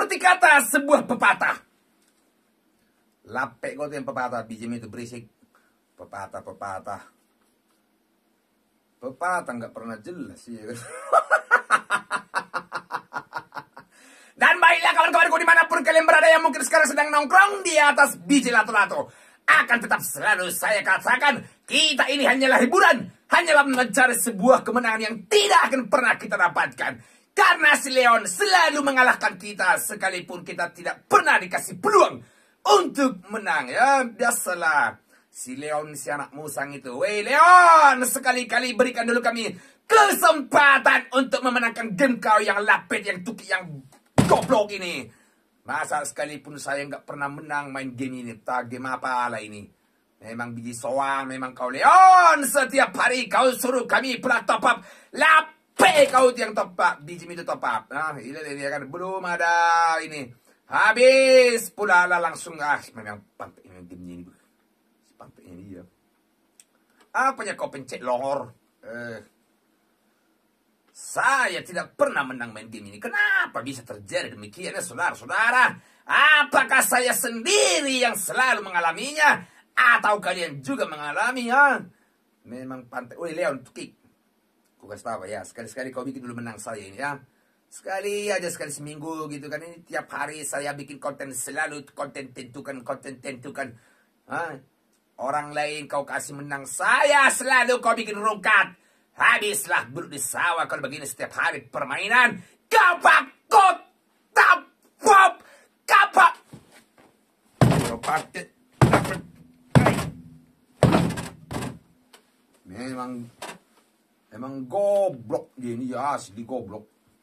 Seperti kata sebuah pepatah. Lapek kau tuh yang pepatah, bijim itu berisik. Pepatah. Pepatah nggak pernah jelas ya. Dan baiklah kawan-kawanku dimanapun kalian berada yang mungkin sekarang sedang nongkrong di atas biji lato-lato. Akan tetap selalu saya katakan, kita ini hanyalah hiburan. Hanyalah mencari sebuah kemenangan yang tidak akan pernah kita dapatkan. Karena si Leon selalu mengalahkan kita, sekalipun kita tidak pernah dikasih peluang untuk menang. Ya, biasalah. Si Leon, si anak musang itu. Weh Leon, sekali-kali berikan dulu kami kesempatan untuk memenangkan game kau yang lapet, yang tuki, yang goblok ini. Masa sekalipun saya nggak pernah menang main game ini. Tak game apa lah ini. Memang biji soang, memang kau Leon. Setiap hari kau suruh kami pula top up. Lapet kau yang top up. Biji itu top up. Nah, ini dia kan belum ada ini. Habis pula lah langsung. Memang pantai ini game ini. Pantai ini dia. Apanya kau pencet lor? Saya tidak pernah menang main game ini. Kenapa bisa terjadi demikian ya saudara-saudara? Apakah saya sendiri yang selalu mengalaminya? Atau kalian juga mengalaminya? Memang pantai. Woi Leon, tukik. Ku kasih tahu ya, sekali-sekali kau bikin dulu menang saya ini ya. Sekali aja, sekali seminggu gitu kan. Ini tiap hari saya bikin konten, selalu konten tentukan. Orang lain kau kasih menang, saya selalu kau bikin rungkat. Habislah buruk di sawah kalau begini setiap hari permainan. Kapak pop kapak. Memang goblok gini ya, asli goblok.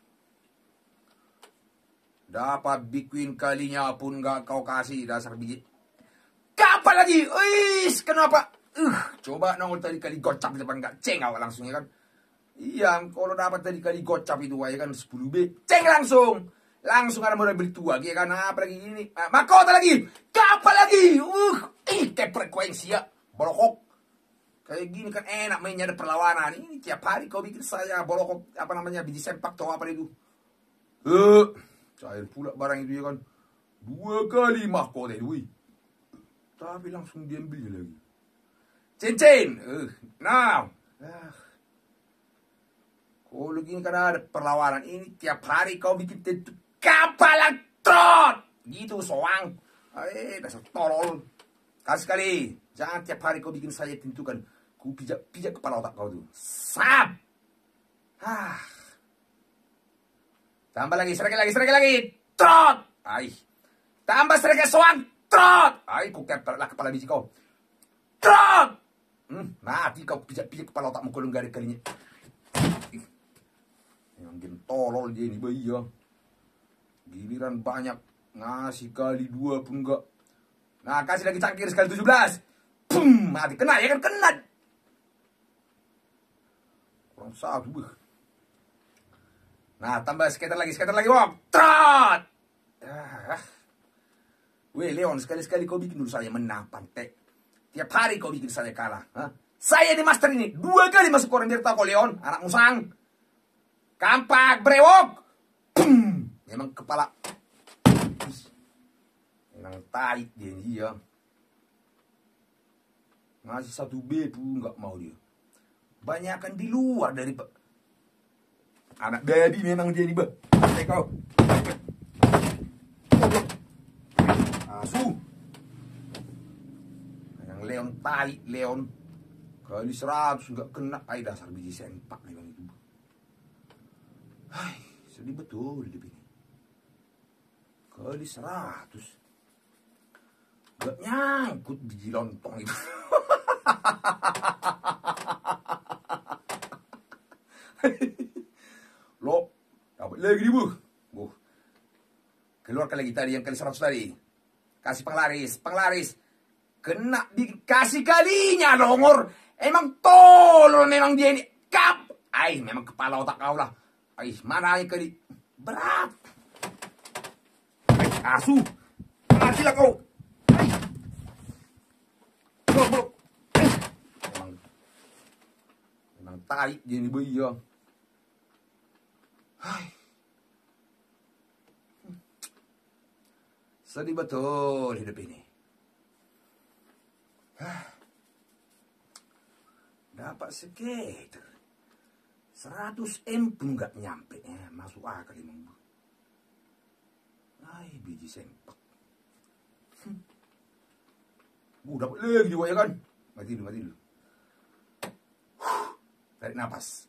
Dapat bikin kalinya pun gak kau kasih dasar biji. Kapan lagi? Kenapa? Coba nongol tadi kali gocap di depan gak ceng awal langsung ya kan. Iya, kalau dapat tadi kali gocap itu ya kan 10B. Ceng langsung. Langsung ada modal beli tua ya kan. Apa lagi ini? Mahkota lagi. Kapan lagi? Kayak frekuensi ya. Bolokok. Kayak gini kan enak mainnya, ada perlawanan. Ini tiap hari kau bikin saya bolokok. Apa namanya? Biji sempak atau apa itu. Cair pula barang itu ya kan. 2 kali mahkota itu. Tapi langsung diambil lagi. Cincin. Now. Kalau gini kan ada perlawanan. Ini tiap hari kau bikin tentu kapal trot. Gitu soang. Dasar tolol. Sekali. Jangan tiap hari kau bikin saya tentukan. Ku pijak kepala otak kau tuh. Sap. Tambah lagi, seragi lagi. Trot. Tambah seragi soang. Trot. Ku kepala kepala biji kau. Trot. Mati kau pijak kepala otakmu kalau nggak ada kalinya. Yang game tolol dia ini bayi ya. Giliran banyak ngasih kali 2 pun enggak. Nah kasih lagi cangkir sekali 17. Mati kena ya kan, kena. Kurang satu. Nah tambah skater lagi wong. Trot. Weh Leon, sekali-sekali kau bikin dulu saya menang pantek. Tiap hari kau bikin saya kalah. Saya di master ini 2 kali masuk koran biar tahu kau Leon, anak musang. Kampak brewok. Memang kepala. Memang tai dia. Ngasih 1B pun nggak mau dia. Banyakan di luar dari anak baby memang dia nih, kau. Asu. Leon tai, Leon kali 100 nggak kena. Dasar biji sempak memang itu. Sedih betul hidup ini. Kali 100 nggak nyangkut biji lontong itu. Lo dapat lagi nih bu. Keluarkan lagi tadi yang kali 100 tadi. Kasih penglaris. Kena dikasih kalinya longor. Emang tolol memang dia ini. Memang kepala otak kau lah. Mana yang kali berat. Asu. Matilah kau. Memang tai dia ini bayi ya. Sedih betul hidup ini. Dapat skater 100 M pun nggak nyampe. Masuk akal emang. Ay, biji sempak. Dapat lagi juga ya kan. Mati dulu. Tarik napas.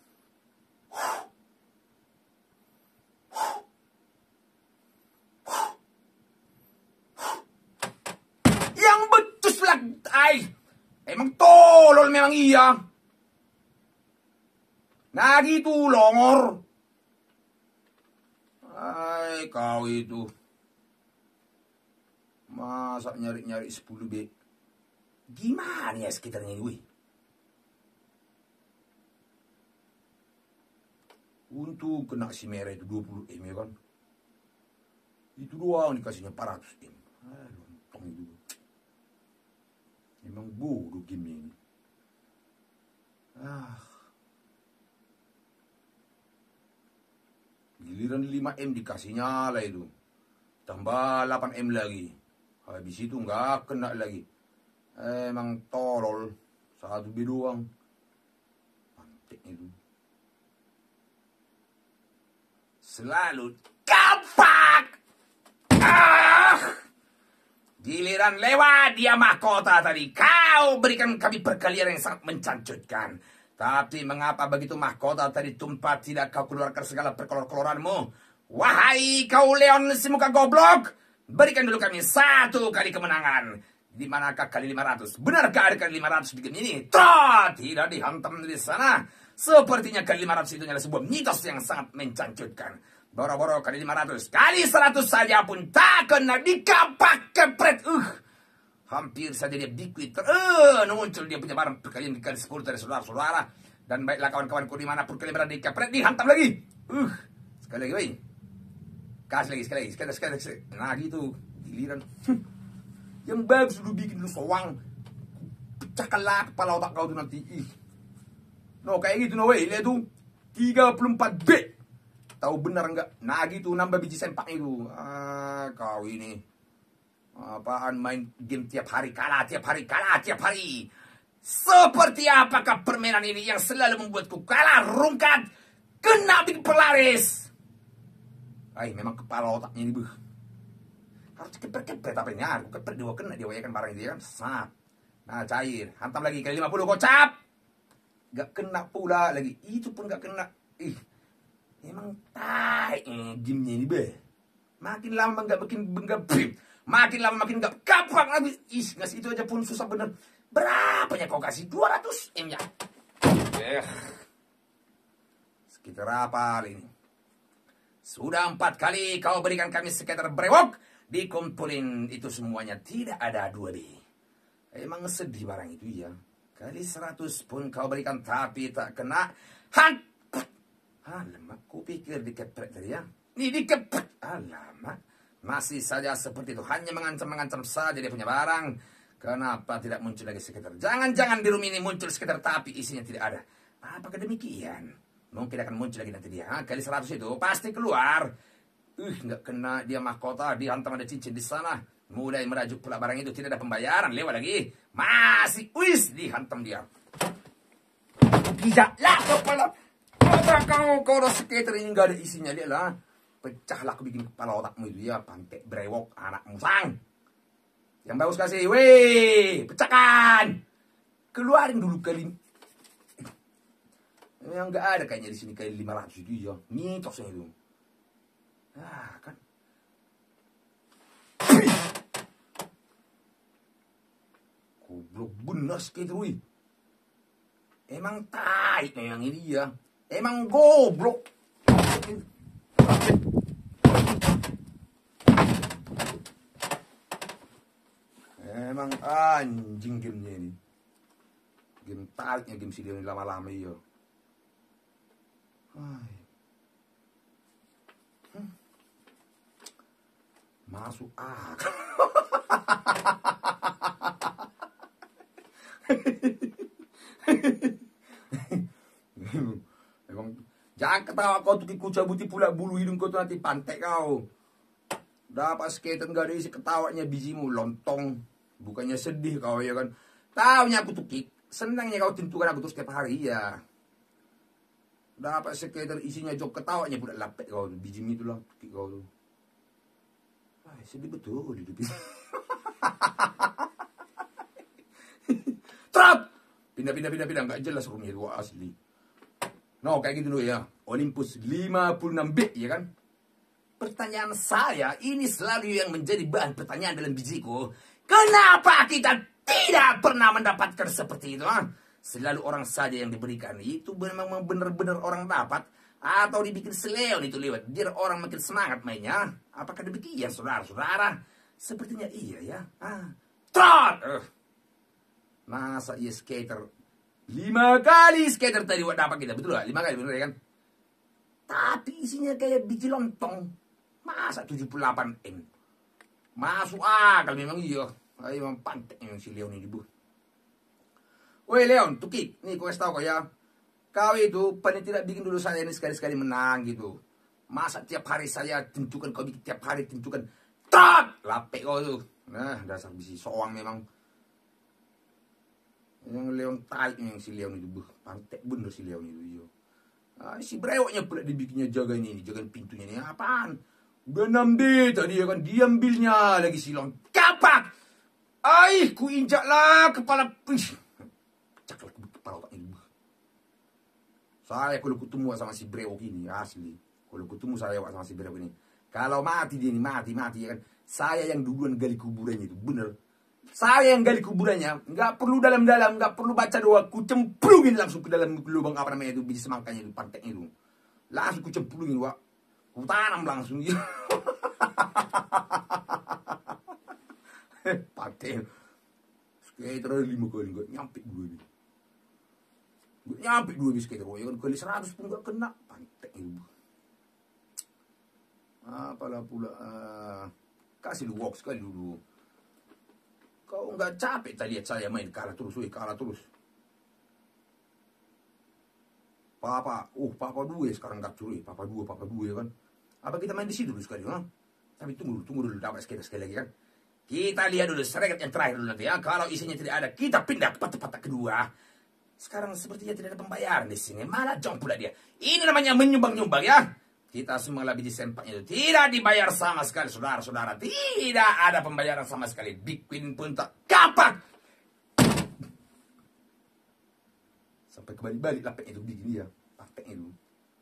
Yang becus lah. Ay, emang tolol memang iya. Nah gitu longor. Ay, kau itu. Masa nyari-nyari 10 B. Gimana ya sekitarnya ini, wih? Untuk kena si merah itu 20 M ya kan. Itu doang dikasihnya 400 M. Lontong itu. Emang bodoh game ini. Giliran 5 M dikasihnya lah itu. Tambah 8 M lagi. Habis itu nggak kena lagi. Emang tolol. 1 B doang. Pantek itu. Selalu kapak. Giliran lewat dia mahkota tadi. Kau berikan kami perkalian yang sangat mencangcutkan. Tapi mengapa begitu mahkota tadi tumpah tidak kau keluarkan segala perkolor-koloranmu? Wahai kau Leon si muka goblok. Berikan dulu kami 1 kali kemenangan. Di manakah kali 500? Benarkah ada kali 500 di game ini? Tidak dihantam di sana. Sepertinya kali 500 itu adalah sebuah mitos yang sangat mencangcutkan. Boro-boro kali 500. Kali 100 saja pun tak kena dikapak kepret. Hampir saja dia biquit. Muncul dia punya barang perkalian dikali 10 dari saudara-saudara. Dan baiklah kawan-kawanku dimanapun kalian berada dikapret, dihantam lagi. Sekali lagi, woi. Kasih lagi, sekali lagi. Nah gitu, giliran. Yang bagus lu bikin lu soang. Pecahkanlah kepala otak kau tuh nanti. No, kayak gitu no, woi. Lihat tuh, 34 B. Tahu benar enggak? Nah gitu, nambah biji sempak itu. Kau ini. Apaan main game tiap hari kalah. Seperti apakah permainan ini yang selalu membuatku kalah rungkat, kena bikin pelaris. Memang kepala otaknya ini harus kepret apa ini? Aku kepret dia kena dia wayakan barang itu ya kan. Sat. Nah cair, hantam lagi kali 50 gocap. Gak kena pula lagi. Itu pun gak kena. Emang tai gamenya ini be. Makin lama makin lama makin gak kapak lagi. Ngasih itu aja pun susah bener. Berapanya kau kasih? 200 M ya. Sekitar apa ini? Sudah 4 kali kau berikan kami sekitar brewok. Dikumpulin itu semuanya tidak ada 2D. Emang sedih barang itu ya. Kali 100 pun kau berikan tapi tak kena. Alamak, ku pikir dikepret tadi ya. Ini dikepret. Alamak. Masih saja seperti itu. Hanya mengancam-mengancam saja dia punya barang. Kenapa tidak muncul lagi sekitar? Jangan-jangan di rumah ini muncul sekitar tapi isinya tidak ada. Apakah demikian? Mungkin akan muncul lagi nanti dia. Kali 100 itu pasti keluar. Nggak kena dia mahkota. Dihantam ada cincin di sana. Mulai merajuk pula barang itu. Tidak ada pembayaran. Lewat lagi. Masih. Dihantam dia. Tidaklah kepala. Kau udah skater ini nggak ada isinya. Lihatlah. Pecahlah aku bikin kepala otakmu itu ya. Pantek brewok anak musang. Yang bagus kasih. Weh. Pecahkan. Keluarin dulu kali. Yang nggak ada kayaknya di sini kali 500 itu ya. Mitosnya itu. Kan. Goblok bener skater wih. Emang tai yang ini ya. Emang goblok. Emang anjing gamenya ini. Game tariknya game si dia ini lama-lama iya. Masuk akal. Emang jangan ketawa kau tuh ku cabuti pula bulu hidung kau tuh nanti pantek kau. Dapat skater nggak ada isi ketawanya bijimu lontong. Bukannya sedih kau ya kan. Taunya aku tukik. Senangnya kau tentukan aku tuh setiap hari ya. Dapat skater isinya jok ketawanya pula lapet kau. Bijim itu lah tukik kau tuh. Ay, sedih betul hidup ini. Trap! Pindah. Nggak jelas rumahnya itu asli. No, kayak gitu dulu ya. Olympus 56B ya kan. Pertanyaan saya ini selalu yang menjadi bahan pertanyaan dalam bijiku. Kenapa kita tidak pernah mendapatkan seperti itu? Selalu orang saja yang diberikan. Itu memang benar-benar orang dapat. Atau dibikin seleon itu lewat. Biar orang makin semangat mainnya. Apakah demikian saudara-saudara? Sepertinya iya ya. Trot! Masa iya skater 5 kali skater tadi dapat kita. Betul gak? 5 kali bener ya kan? Tapi isinya kayak biji lontong. Masa 78M? Masuk akal memang iya. Ayo memang pantek yang si Leon ini bu. Woi Leon, tukik. Nih kau kasih tau kau ya. Kau itu paling tidak bikin dulu saya ini sekali-sekali menang gitu. Masa tiap hari saya tentukan kau bikin tiap hari tentukan. Trot! Lapek kau tuh. Nah dasar bisi soang memang. Yang Leon tarik yang si Leon itu bu. Pantek bener si Leon itu iya. Si brewoknya pula dibikinnya jagain ini, jagain pintunya ini. Apaan? Udah 6D tadi ya kan, diambilnya lagi silong. Kapak! Ay, ku injak lah kepala. Pecak lah kepala otak ini. Saya kalau ketemu sama si brewok ini, asli. Kalau ketemu saya sama si brewok ini. Kalau mati dia ini, mati ya kan. Saya yang duluan gali kuburannya itu, bener. Saya yang gali kuburannya, nggak perlu dalam-dalam, nggak perlu baca doa, ku cemplungin langsung ke dalam lubang apa namanya itu, biji semangkanya itu, panteknya itu. Langsung ku cemplungin, Wak. Ku tanam langsung gitu. Pantek. Skater 5 kali, nggak nyampe 2 nih. Nggak nyampe 2 nih skater, ya kan, kali 100 pun nggak kena, pantek itu. Apalah pula, kasih lu walk sekali dulu. Kau nggak capek tadi lihat saya main kalah terus. Papa 2 sekarang nggak curi. Papa 2 ya kan. Apa kita main di situ dulu sekali, ha? Tapi tunggu dulu dapat sekali lagi kan. Kita lihat dulu sereket yang terakhir dulu nanti ya. Kalau isinya tidak ada, kita pindah ke patah kedua. Sekarang sepertinya tidak ada pembayaran di sini. Malah jong pula dia. Ini namanya menyumbang ya. Kita semua biji sempaknya itu tidak dibayar sama sekali, saudara-saudara. Tidak ada pembayaran sama sekali. Big Queen pun tak kapak. Sampai kembali-balik lapek itu begini ya. Lapek itu.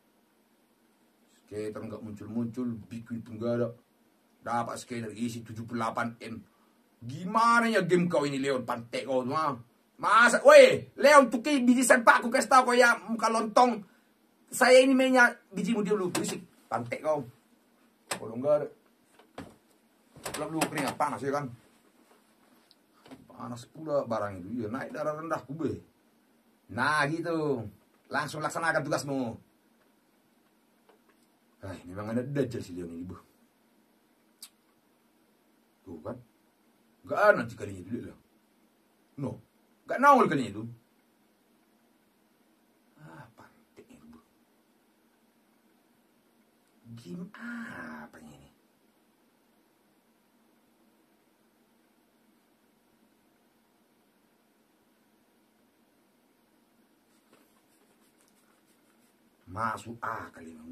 Skater nggak muncul-muncul. Big Queen pun nggak ada. Dapat skater isi 78M. Gimana ya game kau ini Leon? Pantek kau tuh. Masa, woi Leon tuki biji sempak. Aku kasih tau kau ya muka lontong. Saya ini mainnya bijimu dia dulu berisik. Pantek kau. Kalau enggak ada. Lap dulu keringat panas ya kan. Panas pula barang itu. Iya naik darah rendah kube. Nah gitu. Langsung laksanakan tugasmu. Memang ada dajjal si Leon ini bu. Tuh kan. Gak ada nanti kalinya itu lah. No. Gak nongol kalinya itu. Game apa ini? Masuk akal memang.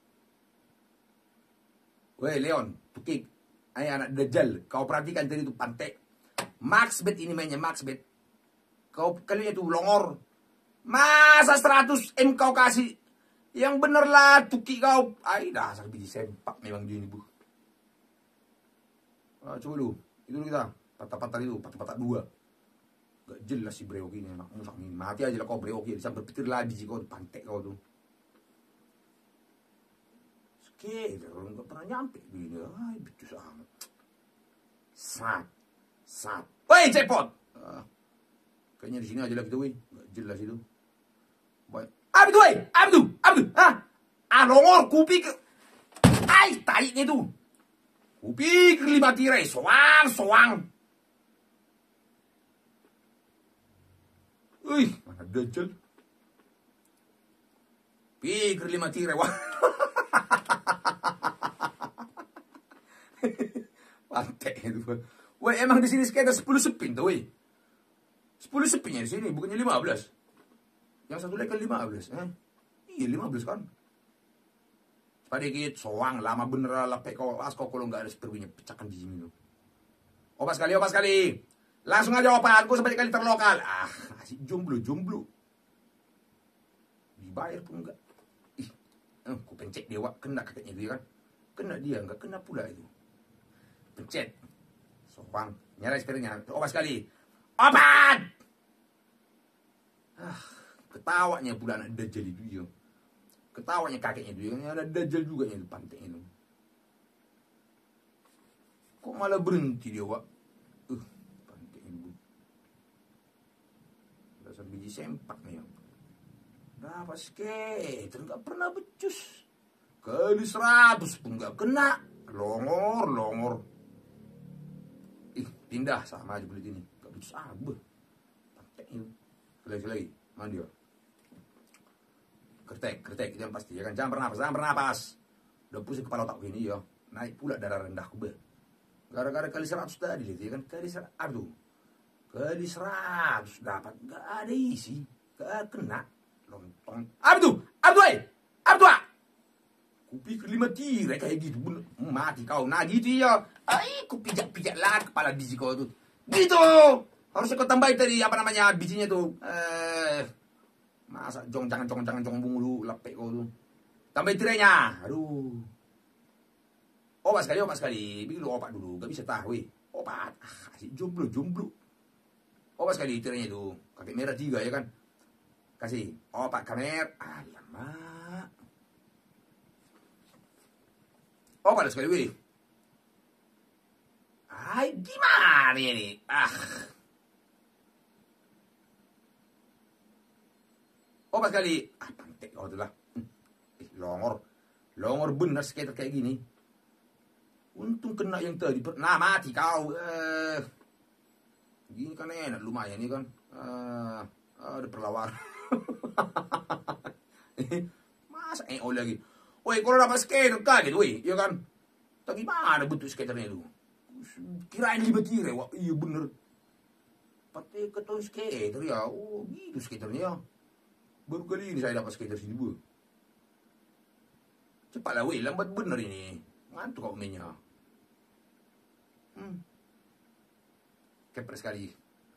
Woi Leon, tukik. Anak dajjal. Kau perhatikan tadi itu pantek. Max bet ini mainnya Max bet. Kau kalinya itu longor. Masa 100M kau kasih? Yang bener lah tuki kau. Dasar biji sempak memang dia ini bu. Coba lu. Itu kita. Patah-patah itu. Patah-patah 2. Gak jelas si brewok ini. Mati aja lah kau brewok ini. Bisa berpikir lah biji kau. Pantek kau tuh. Skater. Gak pernah nyampe. Gini. Becus amat. Sat. Woi cepot. Kayaknya di sini aja lah kita woi. Gak jelas itu. Baik. Abdu. Longor kupik. Taiknya itu. Kupik 5 tirai. Soang. Mana dajjal. Pikir 5 tirai. Wah. Pantek itu. Woi, emang di sini skater 10 spin tuh, woi. 10 spinnya di sini, bukannya 15. Yang satu lagi kan 15, Iya 15 kan. Sedikit soang lama bener lepek kau asko kalau nggak ada sepertinya pecahkan biji minum. Opas sekali. Langsung aja opat, gue sampai kali terlokal. Asik jomblo. Dibayar pun enggak. Ku pencet dia, Wak. Kena kakeknya dia kan. Kena dia, enggak kena pula itu. Pencet. Soang, nyala sepertinya. Opas sekali. Opat! Ketawanya pula anak dajjal itu dia. Ketawanya kakeknya itu. Yang ada dajjal juga yang itu pantai itu. Kok malah berhenti dia, Wak? Pantai itu. Dasar biji sempak nih. Berapa skater nggak pernah becus. Kali 100 pun nggak kena. Longor. Pindah sama aja kulit ini. Nggak becus abah. Pantai itu. Lagi. Mana dia? Kertek itu yang pasti ya kan. Jangan bernapas. Udah pusing kepala otak ini ya. Naik pula darah rendahku be. Gara-gara kali 100 tadi ya kan. Kali 100 dapat. Gak ada isi. Gak kena. Lontong. Abdu. Kupikir 5 tirai kayak gitu. Mati kau. Nah gitu ya. Ku pijak lah kepala biji kau tuh. Gitu. Harusnya kau tambahin tadi apa namanya bijinya tuh. Masa jangan bungulu lepek kau tuh. Tambahin tirainya. Aduh. Opat sekali. Bikin lu opat dulu. Gak bisa tahu. Opat. Kasih jomblo. Opat sekali tirainya tuh. Kakek merah 3 ya kan. Kasih. Opat kamer. Alamak. Opat sekali wih. Gimana ini? Opat sekali. Pantek kau tuh lah. Longor bener skater kayak gini. Untung kena yang tadi. Nah mati kau. Gini kan enak lumayan nih kan. Ada perlawanan. Masa lagi. Woi kalau dapat skater kaget woi. Ya kan. Tapi gimana bentuk skaternya itu? Kirain 5 tirai. Wah iya bener. Pakai ketong skater ya. Oh gitu skaternya ya. Baru kali ini saya dapat skater sini bu. Cepatlah woi. Lambat bener ini. Ngantuk kau mainnya. Kepret sekali.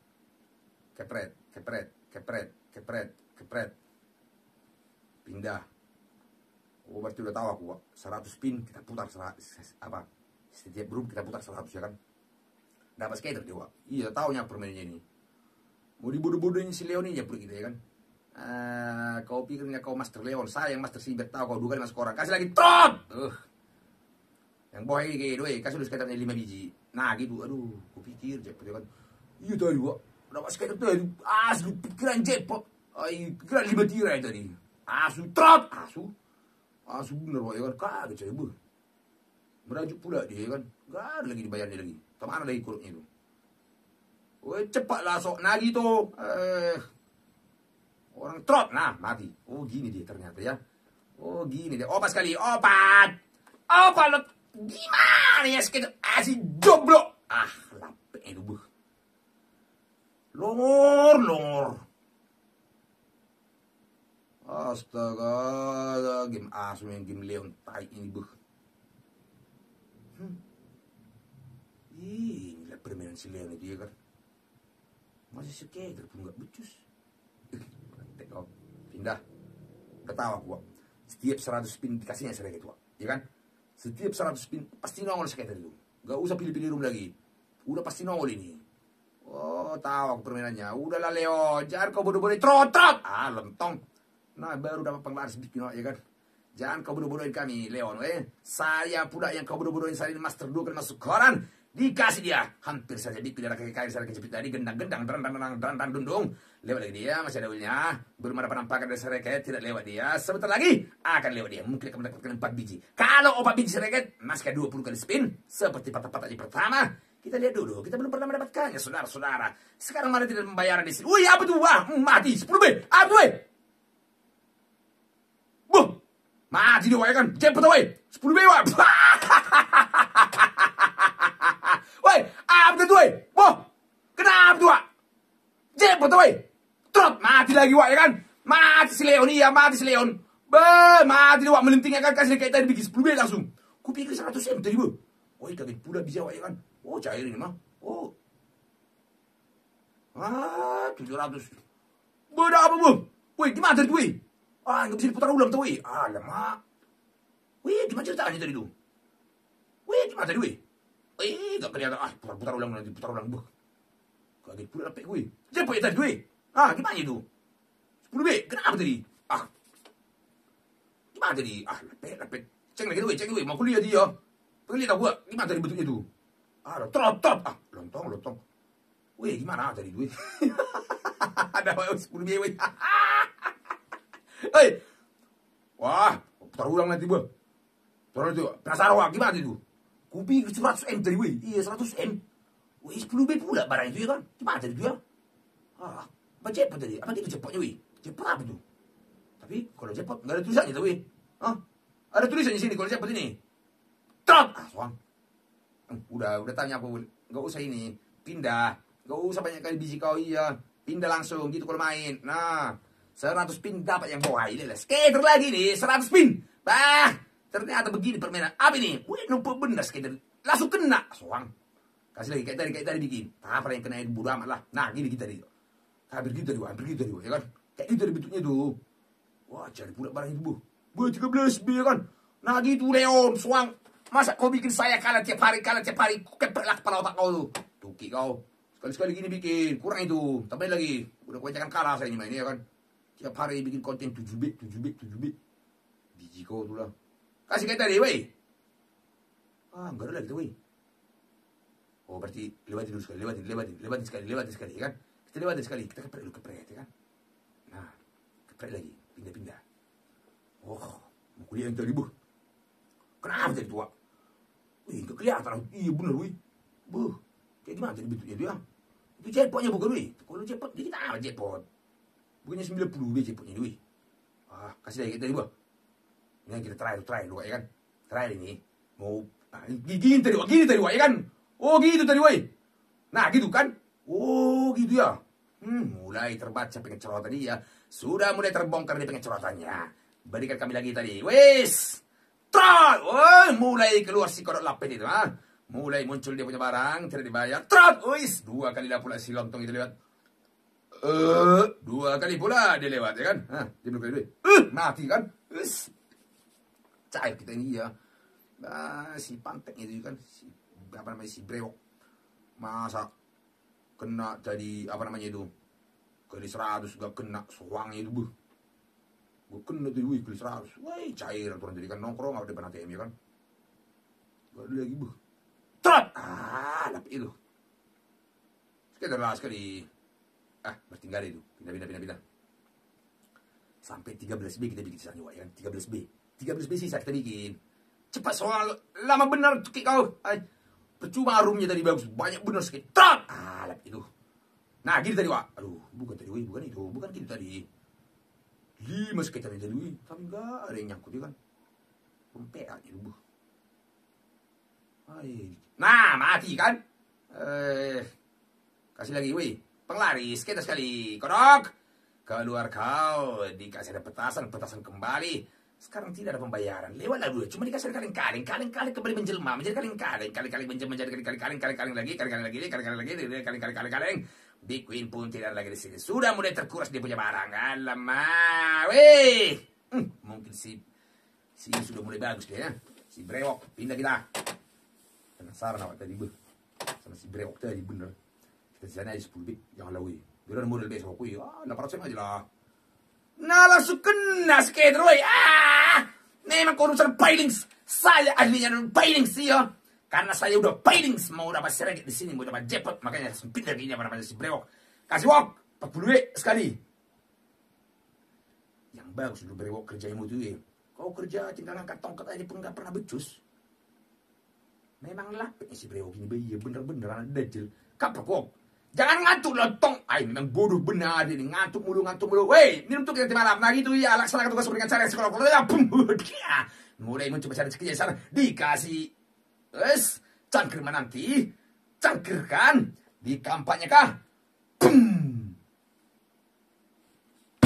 Kepret. Pindah. Oh berarti udah tahu aku, Wak. 100 spin kita putar setiap grup kita putar 100 ya kan. Dapat skater dia, Wak. Iya, tahunya permainannya ini. Mau dibodoh-bodohin si Leon ini ya pergi gitu ya kan. Kau pikirnya kau Master Leon, saya yang Master Sibet tahu kau 2 kali masuk orang. Kasih lagi trot. Yang bawah ini gitu, kasih dulu skaternya 5 biji. Nah gitu, aduh, aku pikir jackpot ya kan. Iya tadi, Wak. Dapat skater tadi, asli pikiran jackpot. Pikiran 5 tirai tadi. Asu trot, asu bener, Wak ya kan. Kaget saya, bu. Merajuk pula dia kan. Gak ada lagi dibayarnya lagi. Kemana lagi kurutnya itu? Woi cepatlah sok nagi tuh. Orang trot, nah mati. Oh gini dia ternyata ya. Oh gini dia. Opat sekali, opat. Gimana ya skater asih jomblo. Lampe itu bu. Longor. Astaga, game asu yang game Leon tai ini bu. Inilah permainan si Leon dia kan. Masih skater pun gak becus. Pindah. Udah tahu aku, Wak. Setiap 100 spin dikasihnya serege itu, Wak. Ya kan? Setiap 100 spin pasti nongol skater itu. Gak usah pilih-pilih room lagi. Udah pasti nongol ini. Oh, tahu aku permainannya. Udahlah Leo, jangan kau bodoh-bodohin trot. Lentong. Nah, baru dapat penglaris bikin, ya kan? Jangan kau bodoh-bodohin kami, Leon. Saya pula yang kau bodoh-bodohin saya ini Master 2 kan masuk koran. Dikasih dia. Hampir saja dipilih kayak saya kejepit tadi. Gendang-gendang, dundung. Lewat lagi dia, masih ada ulnya. Belum ada penampakan dari sereket, tidak lewat dia. Sebentar lagi akan lewat dia. Mungkin akan mendapatkan 4 biji. Kalau 4 biji sereket, masih 20 kali spin. Seperti patah-patah di pertama. Kita lihat dulu, kita belum pernah mendapatkannya, saudara-saudara. Sekarang mana tidak membayar di sini. Wih, apa tuh? Wah, mati. 10B. Apa tuh, Buh. Mati dia, ya kan? Cepet, 10B, lagi wak ya kan. Mati si Leon, iya mati si Leon. Mati wak melentingnya kan, kasih kayak tadi bikin 10 B langsung. Kupikir 100 M tadi bu. Woi kaget pula bisa wak ya kan. Oh cair ini mah. Oh. 700. Beda apa bu? Woi gimana tadi woi? Nggak bisa diputar ulang tuh woi. Alamak. Woi gimana ceritanya tadi tuh? Woi gimana tadi woi? Gak kelihatan. Putar ulang nanti, putar ulang bu. Kaget pula lepek gue. Siapa ya tadi gue? Gimana itu? 10 B, kenapa tadi? Gimana tadi? Lepek. Cek lagi gue, mau kuliah dia. Kuliah tau gue, gimana tadi bentuknya itu? Trot. Lontong. Weh, gimana tadi gue? Ada 10 B, weh. Wah, putar ulang nanti bu. Putar itu, penasaran wah, gimana itu? Kupikir 100 M tadi weh. Iya 100 M. Wih 10 B pula barang itu ya kan. Gimana tadi itu ya? Apa jackpot tadi? Apa itu jackpotnya wih? Jackpot apa itu? Tapi kalau jackpot nggak ada tulisannya tuh wih. Ada tulisannya sini kalau jackpot ini. Trot! Soang. Udah tanya aku. Nggak usah ini. Pindah. Nggak usah banyak kali biji kau iya. Pindah langsung gitu kalau main. Nah. 100 pin dapat yang bawah. Ini lah. Skater lagi nih. 100 pin. Ternyata begini permainan. Apa ini? Wih numpuk bener skater. Langsung kena. Soang. Kasih lagi kayak tadi bikin. Apa yang kena bodo amat lah. Nah gini kita nih. Hampir gitu tadi ya kan. Kayak gitu tadi bentuknya tuh. Wah cari pula barang itu bu. 13 B ya kan. Nah gitu Leon Suang. Masa kau bikin saya kalah tiap hari. Keprek lah kepala otak kau tuh. Tuki kau. Sekali-sekali gini bikin. Kurang itu. Tambahin lagi. Udah kau jangan kalah saya ini ya kan. Tiap hari bikin konten 7 B. Biji kau tuh lah. Kasih kayak tadi wey. Enggak ada lagi tuh wey. Oh berarti lewatin dulu sekali, lewatin sekali ya kan. Kita lewatin sekali, kita keprek ya kan. Nah, keprek lagi, pindah. Oh, mau kuliah yang tadi bu. Kenapa tadi tua? Wih, gak kelihatan. Iya bener wih. Kayak gimana tadi bentuknya dia? Itu jackpotnya bukan wih. Kalau jackpot, dia kita apa jackpot? Bukannya 90 B jackpotnya wih. Kasih lagi tadi bu. Ini kita try dulu ya kan. Try ini. Mau, gini tadi wah ya kan. Oh gitu tadi woi. Nah gitu kan. Oh gitu ya. Mulai terbaca pengecerotan dia. Sudah mulai terbongkar di pengecerotannya. Berikan kami lagi tadi. Wis. Trot. Mulai keluar si kodok lapet itu. Mulai muncul dia punya barang. Tidak dibayar. Trot. Wis. 2 kali lah pula si lontong itu lewat. 2 kali pula dia lewat ya kan. Dia belum kali mati kan. Wis. Cair kita ini ya. Si pantek itu kan. Si brewok masa kena jadi apa namanya itu kali 100 gak kena soangnya itu bu. Gue kena tuh kali 100 wah cair aturan jadi kan nongkrong apa depan ATM ya kan gak ada lagi bu trot tapi itu sekali bertinggal itu pindah sampai 13 B kita bikin sisanya ya kan 13 B sisa kita bikin cepat soal lama benar cekik kau percuma rumnya tadi bagus. Banyak bener sekali. Trot! Lap itu. Nah, gitu tadi, Wak. Aduh, bukan tadi, bukan itu. Bukan gitu tadi. 5 sekali tadi, tapi enggak ada yang nyangkut, ya kan. Pempek aja, Bu. Nah, mati, kan? Kasih lagi, wih. Penglaris, kita sekali. Kodok! Keluar kau. Dikasih ada petasan kembali. Sekarang tidak ada pembayaran. Lewatlah dulu. Cuma dikasih kaleng-kaleng kembali menjelma. Menjadi kaleng-kaleng menjelma. Menjadi kaleng-kaleng lagi. Big Queen pun tidak lagi di sini. Sudah mulai terkuras dia punya barang. Alamak. Weh. Mungkin si sudah mulai bagus dia ya. Si brewok. Pindah kita. Penasaran awak tadi. Sama si brewok tadi bener. Kita di sana aja 10 bit. Jangan lawi. Biar ada model besok. 800 aja lah. Nah langsung kena skater woy. Memang korupsi pailings. Saya ahlinya pailings ya. Karena saya udah pailings mau dapat seragit di sini, mau dapat jackpot, makanya sempit lagi ini apa namanya si brewok. Kasih wok 40 sekali. Yang bagus dulu brewok kerjamu tuh ya. Kau kerja tinggal angkat tongkat aja pun nggak pernah becus. Memang lapetnya si brewok ini bayi bener-bener anak dajil. Kapak wok. Jangan ngantuk lontong. Memang bodoh benar ini. Ngantuk mulu. Weh, minum tuh kita malam. Nah gitu ya, laksanakan tugas dengan cara sekolah. Mulai mencoba cari sekian sana. Dikasih. Cangkir nanti. Cangkirkan. Di kampanye kah?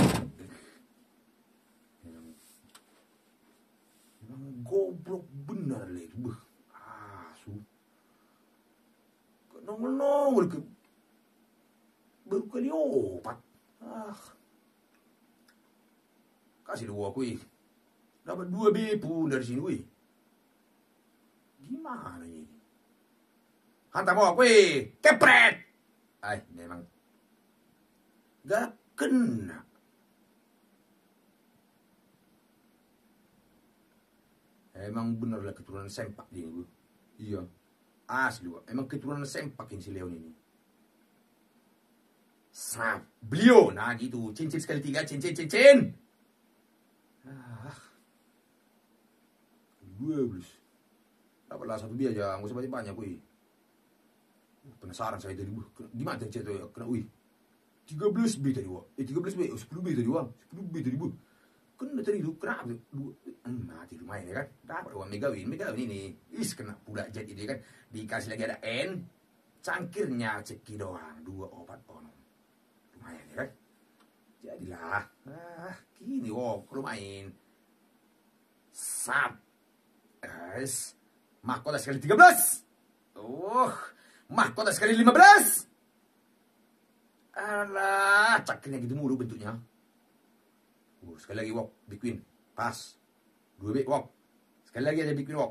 goblok bener leh. Beuh. Asu. Nongol-nongol ke baru kali opat. Kasih dua kuy. Dapat 2 B pun dari sini kuy. Gimana ini? Hantam mau kuy. Kepret. Memang gak kena. Emang bener lah keturunan sempak dia bu. Iya. Asli bu. Emang keturunan sempak ini si Leon ini. Beliau. Nah gitu. Cincin sekali 3. Cincin. 12. Dapatlah 1 dia aja. Gak usah banyak-banyak kuy. Penasaran saya tadi. Gimana cerita itu? Kena wih. 13 B tadi wak. 13 B. 10 B tadi wak. 10 B tadi bu. Kena tadi lu. Kenapa? Mati lumayan ya kan. Dapat uang megawin. Megawin ini. Kena pula jet ini kan. Dikasih lagi ada N. Cangkirnya ceki doang. 2 obat ono. Lumayan ya kan. Jadilah. Gini wak. Lumayan. Mahkota sekali 13. Mahkota sekali 15. Alah, cakirnya gitu mulu bentuknya. Sekali lagi walk, big win. Pas. 2 big walk. Sekali lagi aja big win walk.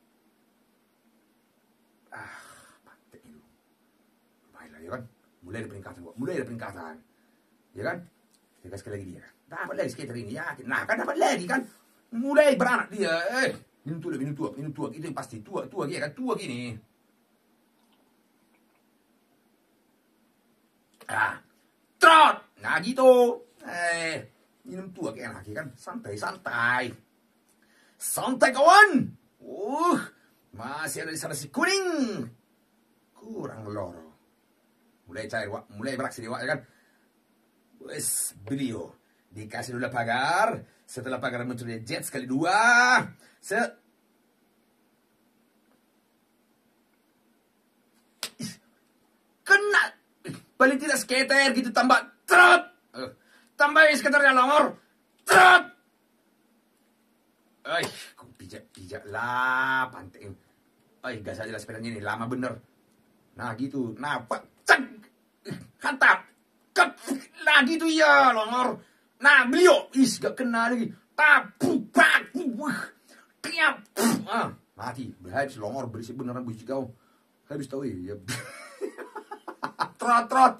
Pantek itu. Lumayan lah ya kan. Mulai ada peningkatan walk. Mulai ada peningkatan. Ya kan? Kita sekali lagi dia. Dapat lagi skater ini yakin. Nah kan dapat lagi kan. Mulai beranak dia. Minum tua. Itu yang pasti. Tua dia kan. Tua gini. Trot. Nah gitu. Minum tua kayak enak kan. Santai. Santai kawan. Masih ada di sana si kuning. Kurang loro. Mulai cair wak. Mulai beraksi di wak ya kan. Beliau. Dikasih dulu pagar. Setelah pagar muncul dia jet sekali 2. Kena. Paling tidak skater gitu tambah. Trot. Tambah skaternya nomor. Trot. Kok pijak lah. Pantai. Gak saja sepedanya ini. Lama bener. Nah gitu. Nah pak. Cek. Hantam. Nah gitu ya longor. Nah beliau. Gak kena lagi. Tiap. Mati. Habis longor berisik beneran buji kau. Habis tahu ya. Trot.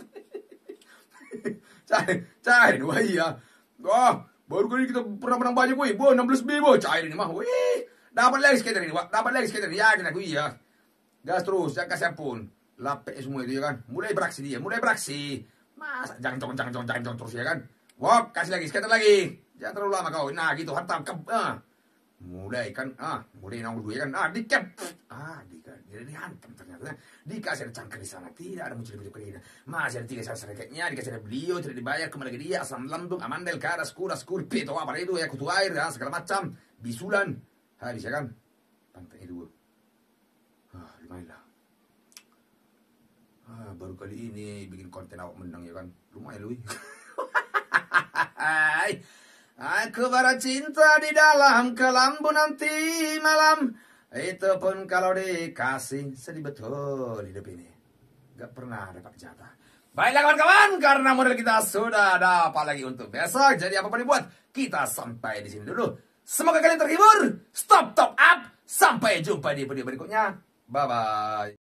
Cair. Wah iya. Baru kali kita pernah menang banyak weh. 16 B cair ini mah. Wih. Dapat lagi skater ini. Dapat lagi skater. Yakin aku iya. Gas terus. Jangan kasih ampun. Lapek semua itu ya kan. Mulai beraksi dia. Masa jangan terus ya kan. Wop. Kasih lagi skater lagi. Jangan terlalu lama kau. Nah gitu. Hantam. Mulai kan. Mulai nomor 2 ya kan. Dikep. Jadi dihantam ternyata. Dikasih ada cangkir di sana. Tidak ada muncul bentuk keinginan. Masih ada 3 sasaran raketnya. Dikasih ada beliau. Tidak dibayar. Kembali lagi dia. Asam lambung. Amandel. Karas. Kuras. Kurpi. Atau apa itu ya. Kutu air. Ya, segala macam. Bisulan. Habis ya kan. Pantai 2. Lumayan lah. Baru kali ini bikin konten awak menang ya kan. Lumayan lu. Aku baru cinta di dalam kelambu nanti malam. Itu pun kalau dikasih. Sedih betul hidup ini. Gak pernah dapat jatah. Baiklah kawan-kawan. Karena model kita sudah dapat lagi untuk besok. Jadi apapun dibuat. Kita sampai di sini dulu. Semoga kalian terhibur. Stop top up. Sampai jumpa di video berikutnya. Bye-bye.